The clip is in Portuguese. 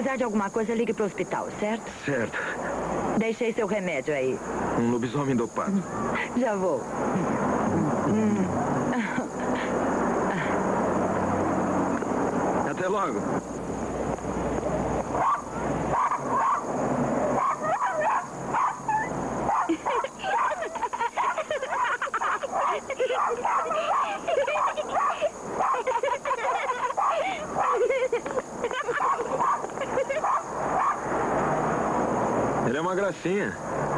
precisar de alguma coisa, ligue pro hospital, certo? Certo. Deixei seu remédio aí. Um lobisomem dopado. Já vou. Até logo. Ele é uma gracinha.